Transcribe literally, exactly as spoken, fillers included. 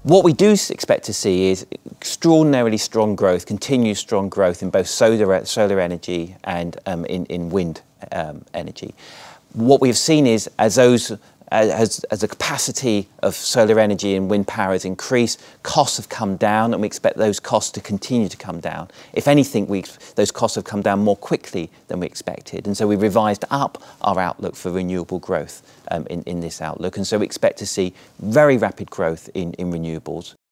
What we do expect to see is extraordinarily strong growth, continued strong growth in both solar, solar energy and um, in, in wind um, energy. What we've seen is as those As, as the capacity of solar energy and wind power has increased, costs have come down, and we expect those costs to continue to come down. If anything, we, those costs have come down more quickly than we expected, and so we revised up our outlook for renewable growth um, in, in this outlook, and so we expect to see very rapid growth in, in renewables.